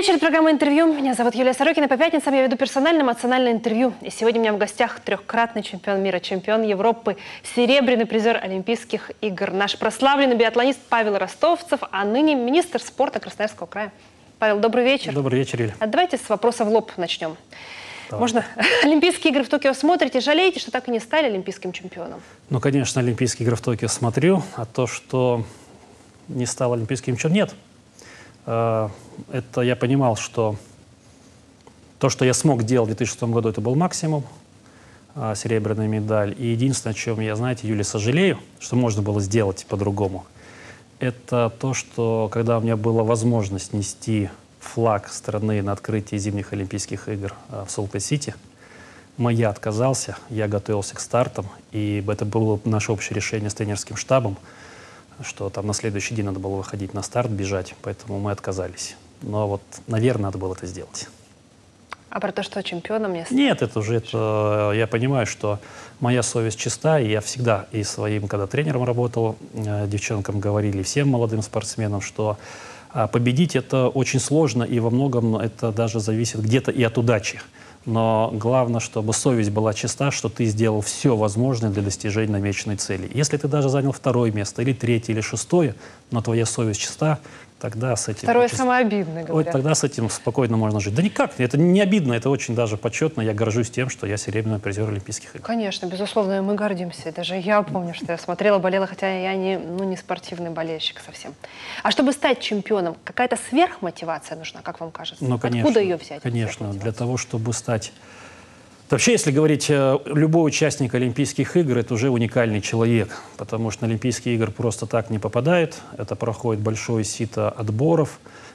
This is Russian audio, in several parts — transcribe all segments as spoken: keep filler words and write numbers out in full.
вечер, программа «Интервью». Меня зовут Юлия Сорокина. По пятницам я веду персональное эмоциональное интервью. И сегодня у меня в гостях трехкратный чемпион мира, чемпион Европы, серебряный призер Олимпийских игр. Наш прославленный биатлонист Павел Ростовцев, а ныне министр спорта Красноярского края. Павел, добрый вечер. Добрый вечер, Юлия. А давайте с вопроса в лоб начнем. Давай. Можно? Олимпийские игры в Токио смотрите, жалеете, что так и не стали олимпийским чемпионом? Ну, конечно, Олимпийские игры в Токио смотрю, а то, что не стал олимпийским чемпионом, нет. Это я понимал, что то, что я смог делать в две тысячи шестом году, это был максимум, серебряная медаль. И единственное, о чем я, знаете, Юля, сожалею, что можно было сделать по-другому, это то, что когда у меня была возможность нести флаг страны на открытии зимних Олимпийских игр в Солт-Лейк-Сити, я отказался, я готовился к стартам, и это было наше общее решение с тренерским штабом, что там на следующий день надо было выходить на старт, бежать, поэтому мы отказались. Но вот, наверное, надо было это сделать. А про то, что чемпионом не стал? Нет, это уже, это, я понимаю, что моя совесть чиста, и я всегда и своим, когда тренером работал, девчонкам говорили, всем молодым спортсменам, что победить это очень сложно, и во многом это даже зависит где-то и от удачи. Но главное, чтобы совесть была чиста, что ты сделал все возможное для достижения намеченной цели. Если ты даже занял второе место, или третье, или шестое, но твоя совесть чиста, тогда с этим... Второе самое обидное, говорят. Вот, тогда с этим спокойно можно жить. Да никак, это не обидно, это очень даже почетно. Я горжусь тем, что я серебряный призер Олимпийских игр. Конечно, безусловно, мы гордимся. Даже я помню, что я смотрела, болела, хотя я не, ну, не спортивный болельщик совсем. А чтобы стать чемпионом, какая-то сверхмотивация нужна, как вам кажется? Ну, конечно, откуда ее взять? Конечно, для того, чтобы стать... Вообще, если говорить, любой участник Олимпийских игр – это уже уникальный человек, потому что на Олимпийские игры просто так не попадает. Это проходит большое сито отборов,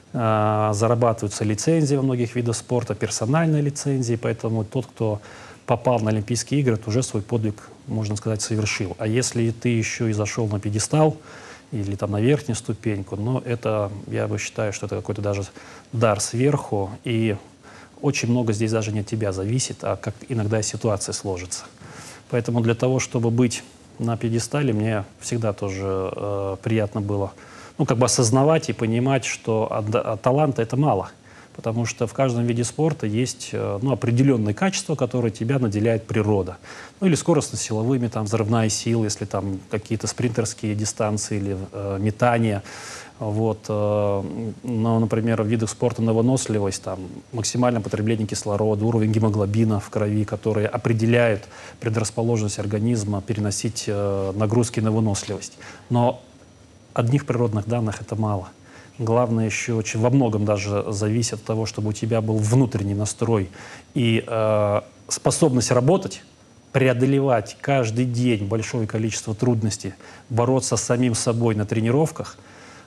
э, зарабатываются лицензии во многих видах спорта, персональные лицензии, поэтому тот, кто попал на Олимпийские игры, это уже свой подвиг, можно сказать, совершил. А если ты еще и зашел на пьедестал или там на верхнюю ступеньку, ну, это, я бы считаю, что это какой-то даже дар сверху, и очень много здесь даже не от тебя зависит, а как иногда ситуация сложится. Поэтому для того, чтобы быть на пьедестале, мне всегда тоже э, приятно было, ну, как бы осознавать и понимать, что от, от таланта это мало. Потому что в каждом виде спорта есть э, ну, определенные качества, которые тебя наделяет природа. Ну, или скоростно-силовыми, там, взрывная сила, если там какие-то спринтерские дистанции или э, метания. Вот, э, ну, например, в видах спорта на выносливость, там, максимальное потребление кислорода, уровень гемоглобина в крови, которые определяют предрасположенность организма переносить э, нагрузки на выносливость. Но одних природных данных это мало. Главное еще очень во многом даже зависит от того, чтобы у тебя был внутренний настрой и э, способность работать, преодолевать каждый день большое количество трудностей, бороться с самим собой на тренировках,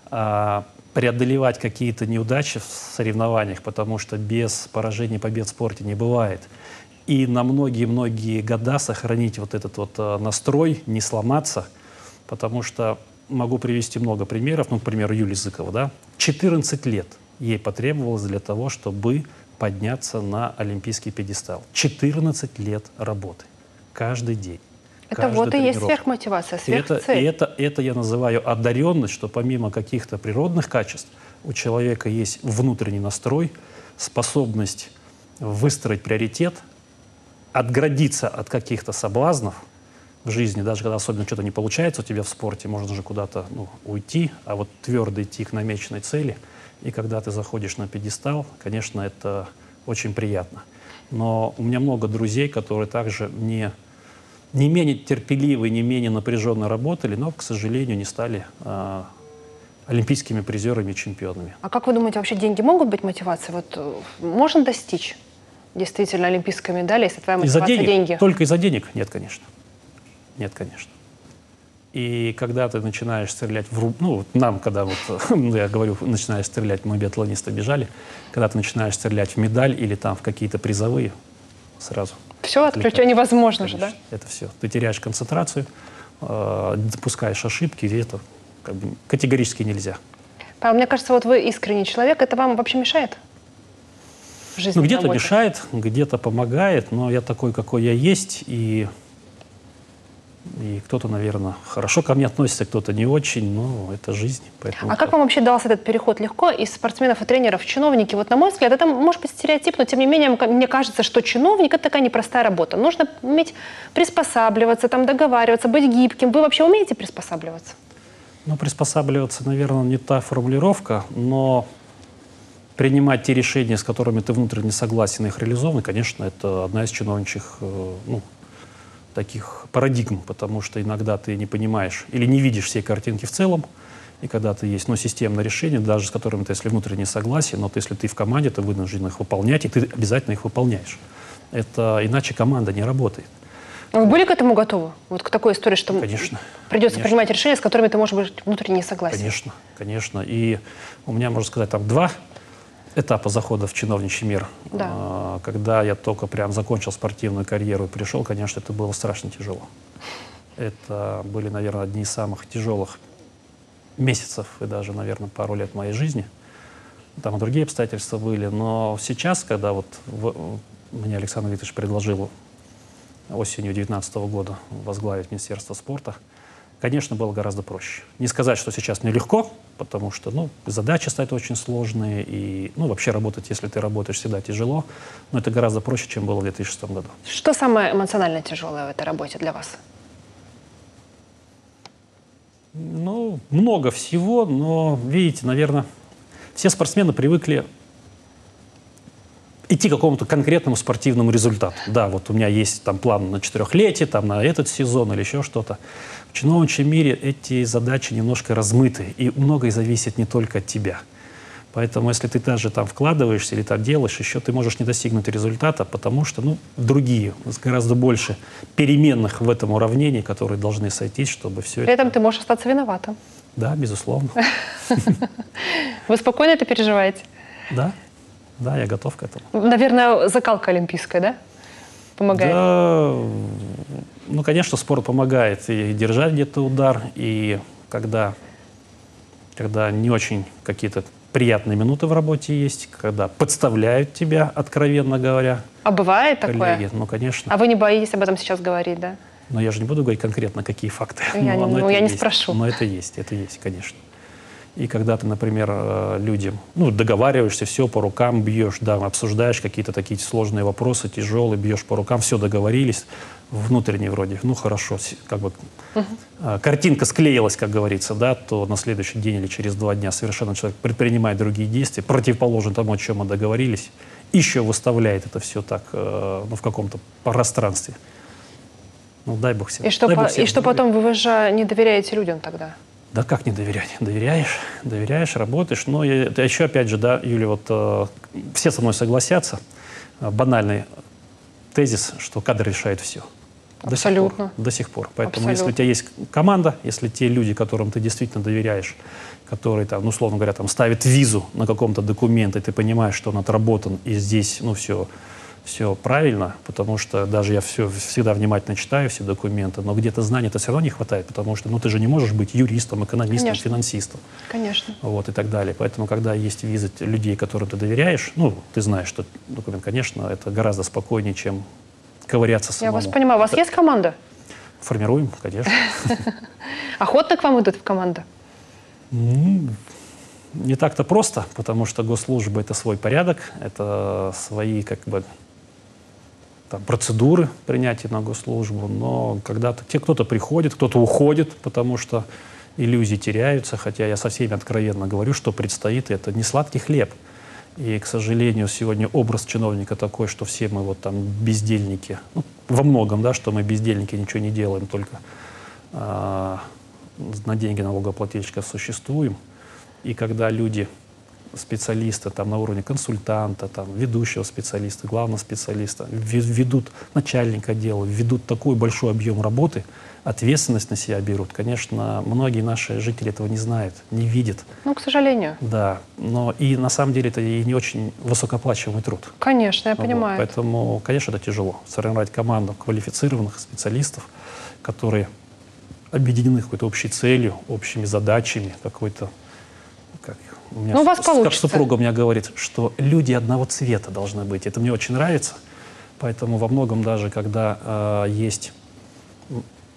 преодолевать какие-то неудачи в соревнованиях, потому что без поражений и побед в спорте не бывает. И на многие-многие года сохранить вот этот вот настрой, не сломаться, потому что могу привести много примеров. Ну, к примеру, Юлия Зыкова, да? четырнадцать лет ей потребовалось для того, чтобы подняться на олимпийский пьедестал. четырнадцать лет работы. Каждый день. Это вот и есть сверхмотивация, сверхцель. И это, это, это я называю одаренность, что помимо каких-то природных качеств у человека есть внутренний настрой, способность выстроить приоритет, отградиться от каких-то соблазнов в жизни, даже когда особенно что-то не получается у тебя в спорте, можно же куда-то ну, уйти, а вот твердо идти к намеченной цели. И когда ты заходишь на пьедестал, конечно, это очень приятно. Но у меня много друзей, которые также не... не менее терпеливые, не менее напряженно работали, но, к сожалению, не стали э, олимпийскими призерами и чемпионами. А как вы думаете, вообще деньги могут быть мотивацией? Вот можно достичь действительно олимпийской медали, если твоя мотивация из-за денег? деньги? Только из-за денег? Нет, конечно. Нет, конечно. И когда ты начинаешь стрелять в руб... Ну, нам, когда вот, я говорю, начинаешь стрелять, мы биатлонисты бежали, когда ты начинаешь стрелять в медаль или там в какие-то призовые, сразу... Все, отключать невозможно же, да? Это все. Ты теряешь концентрацию, э, допускаешь ошибки, и это как бы, категорически нельзя. Павел, мне кажется, вот вы искренний человек, это вам вообще мешает в жизни? Ну, где-то мешает, где-то помогает, но я такой, какой я есть, и И кто-то, наверное, хорошо ко мне относится, кто-то не очень, но это жизнь. Поэтому а как вам вообще дался этот переход легко из спортсменов и тренеров в чиновники? Вот, на мой взгляд, это может быть стереотип, но тем не менее, мне кажется, что чиновник – это такая непростая работа. Нужно уметь приспосабливаться, там, договариваться, быть гибким. Вы вообще умеете приспосабливаться? Ну, приспосабливаться, наверное, не та формулировка, но принимать те решения, с которыми ты внутренне согласен, их реализованы, конечно, это одна из чиновничьих, ну, таких парадигм, потому что иногда ты не понимаешь или не видишь всей картинки в целом, и когда ты есть, ну, системное решение, даже с которым ты, если внутренне согласен, но если ты в команде, ты вынужден их выполнять, и ты обязательно их выполняешь. Это иначе команда не работает. Вы были к этому готовы? Вот к такой истории, что конечно, придется конечно. принимать решения, с которыми ты, может быть, внутренне не согласен? Конечно, конечно. И у меня, можно сказать, там два этапа захода в чиновничий мир. Да. Когда я только прям закончил спортивную карьеру и пришел, конечно, это было страшно тяжело. Это были, наверное, одни из самых тяжелых месяцев и даже, наверное, пару лет моей жизни. Там и другие обстоятельства были. Но сейчас, когда вот в, мне Александр Викторович предложил осенью две тысячи девятнадцатого года возглавить Министерство спорта, конечно, было гораздо проще. Не сказать, что сейчас мне легко, потому что, ну, задачи стают очень сложные, и, ну, вообще работать, если ты работаешь, всегда тяжело, но это гораздо проще, чем было в две тысячи шестом году. Что самое эмоционально тяжелое в этой работе для вас? Ну, много всего, но, видите, наверное, все спортсмены привыкли идти к какому-то конкретному спортивному результату. Да, вот у меня есть там план на четырехлетие, там на этот сезон или еще что-то. В чиновничьем мире эти задачи немножко размыты, и многое зависит не только от тебя. Поэтому, если ты даже там вкладываешься или так делаешь, еще ты можешь не достигнуть результата, потому что, ну, другие, гораздо больше переменных в этом уравнении, которые должны сойтись, чтобы все это... При этом ты можешь остаться виноватым. Да, безусловно. Вы спокойно это переживаете? Да. Да, я готов к этому. Наверное, закалка олимпийская, да? Помогает? Да, ну, конечно, спорт помогает и держать где-то удар, и когда, когда не очень какие-то приятные минуты в работе есть, когда подставляют тебя, откровенно говоря. А бывает коллеги. такое? Ну, конечно. А вы не боитесь об этом сейчас говорить, да? Но я же не буду говорить конкретно, какие факты. Я, но, не, но ну, я не есть. спрошу. Но это есть, это есть, конечно. И когда ты, например, людям, ну, договариваешься, все по рукам бьешь, да, обсуждаешь какие-то такие сложные вопросы, тяжелые, бьешь по рукам, все договорились, внутренне вроде, ну, хорошо, как бы угу. картинка склеилась, как говорится, да, то на следующий день или через два дня совершенно человек предпринимает другие действия, противоположно тому, о чем мы договорились, еще выставляет это все так, ну, в каком-то пространстве. Ну, дай бог всем. И что, по, и что потом вы же не доверяете людям тогда? Да как не доверять? Доверяешь, доверяешь, работаешь. Но я, это еще, опять же, да, Юля, вот э, все со мной согласятся. Э, банальный тезис, что кадр решает все. Абсолютно. До сих пор. До сих пор. Поэтому Абсолютно. если у тебя есть команда, если те люди, которым ты действительно доверяешь, которые, там, ну, условно говоря, там, ставят визу на каком-то документе, и ты понимаешь, что он отработан, и здесь, ну, все... все правильно, потому что даже я все, всегда внимательно читаю все документы, но где-то знаний-то все равно не хватает, потому что, ну, ты же не можешь быть юристом, экономистом, Конечно. финансистом. Конечно. Вот, и так далее. Поэтому, когда есть визы людей, которым ты доверяешь, ну, ты знаешь, что документ, конечно, это гораздо спокойнее, чем ковыряться самому. Я вас понимаю. У вас есть команда? Формируем, конечно. Охотно к вам идут в команду? Не так-то просто, потому что госслужба — это свой порядок, это свои, как бы, там, процедуры принятия на госслужбу, но когда-то те, кто-то приходит, кто-то уходит, потому что иллюзии теряются, хотя я со всеми откровенно говорю, что предстоит, это не сладкий хлеб. И, к сожалению, сегодня образ чиновника такой, что все мы вот там бездельники, ну, во многом, да, что мы бездельники, ничего не делаем, только а, на деньги налогоплательщиков существуем. И когда люди, специалисты там, на уровне консультанта, там, ведущего специалиста, главного специалиста, ведут начальника отдела, ведут такой большой объем работы, ответственность на себя берут. Конечно, многие наши жители этого не знают, не видят. Ну, к сожалению. Да, но и на самом деле это и не очень высокооплачиваемый труд. Конечно, я вот. понимаю. Поэтому, конечно, это тяжело. Сформировать команду квалифицированных специалистов, которые объединены какой-то общей целью, общими задачами, какой-то... Как, у меня ну, у вас получится. Как супруга у меня говорит, что люди одного цвета должны быть. Это мне очень нравится. Поэтому во многом даже, когда э, есть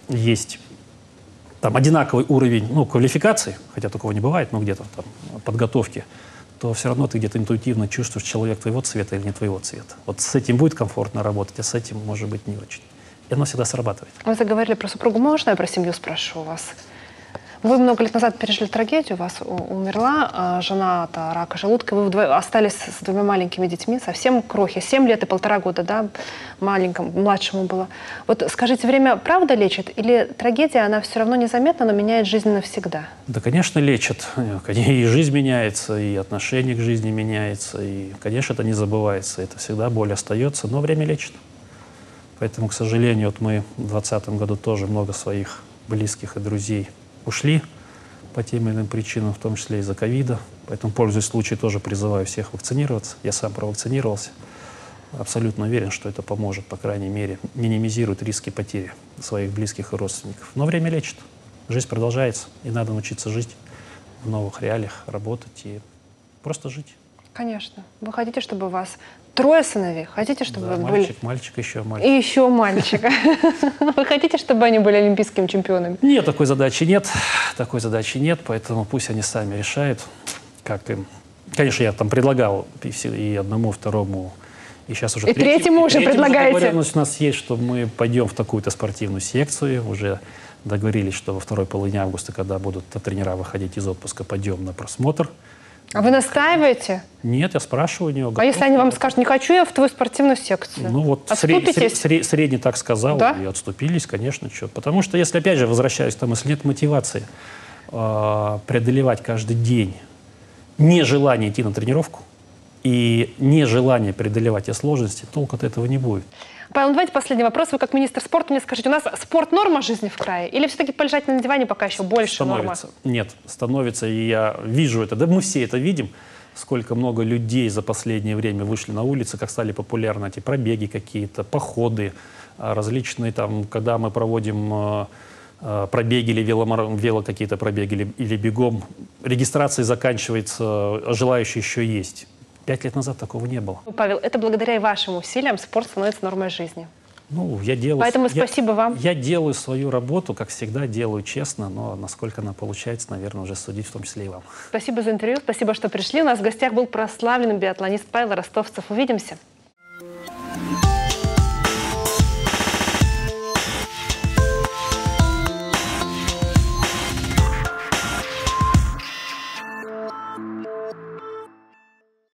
есть там одинаковый уровень, ну, квалификации, хотя такого не бывает, но где-то там подготовки, то все равно ты где-то интуитивно чувствуешь, человек твоего цвета или не твоего цвета. Вот с этим будет комфортно работать, а с этим, может быть, не очень. И оно всегда срабатывает. Вы заговорили про супругу. Можно я про семью спрошу у вас? Вы много лет назад пережили трагедию, у вас умерла а, жена от рака желудка, вы вдвоем остались с двумя маленькими детьми, совсем крохи, семь лет и полтора года, да, маленькому, младшему было. Вот скажите, время правда лечит или трагедия, она все равно незаметна, но меняет жизнь навсегда? Да, конечно, лечит. И жизнь меняется, и отношение к жизни меняется, и, конечно, это не забывается, это всегда боль остается, но время лечит. Поэтому, к сожалению, вот мы в двадцатом году тоже много своих близких и друзей ушли по тем или иным причинам, в том числе из-за ковида. Поэтому, пользуясь случаем, тоже призываю всех вакцинироваться. Я сам провакцинировался. Абсолютно уверен, что это поможет, по крайней мере, минимизирует риски потери своих близких и родственников. Но время лечит. Жизнь продолжается, и надо научиться жить в новых реалиях, работать и просто жить. Конечно. Вы хотите, чтобы у вас трое сыновей? Хотите, чтобы Да, вы мальчик, были... мальчик, еще мальчик. И еще мальчика. Вы хотите, чтобы они были олимпийскими чемпионами? Нет, такой задачи нет. Такой задачи нет, поэтому пусть они сами решают, как им. Конечно, я там предлагал и одному, и второму, и сейчас уже и третьему уже предлагаете. Договоренность у нас есть, что мы пойдем в такую-то спортивную секцию. Уже договорились, что во второй половине августа, когда будут тренера выходить из отпуска, пойдем на просмотр. А вы настаиваете? Нет, я спрашиваю у него. А если они вам скажут, не хочу я в твою спортивную секцию? Ну вот сред, сред, сред, средний так сказал, да? И отступились, конечно. Что. Потому что, если, опять же, возвращаюсь, там, если нет мотивации э, преодолевать каждый день нежелание идти на тренировку и нежелание преодолевать те сложности, толку от этого не будет. Павел, ну давайте последний вопрос. Вы как министр спорта мне скажите, у нас спорт норма жизни в крае? Или все-таки полежать на диване пока еще больше становится. норма? Нет, становится, и я вижу это. Да мы все это видим, сколько много людей за последнее время вышли на улицы, как стали популярны эти пробеги какие-то, походы, различные там, когда мы проводим пробеги или веломар... вело какие-то пробеги или, или бегом, регистрация заканчивается, желающие еще есть. Пять лет назад такого не было. Павел, это благодаря и вашим усилиям спорт становится нормой жизни. Ну, я делаю, Поэтому я, спасибо вам. Я делаю свою работу, как всегда, делаю честно, но насколько она получается, наверное, уже судить в том числе и вам. Спасибо за интервью, спасибо, что пришли. У нас в гостях был прославленный биатлонист Павел Ростовцев. Увидимся.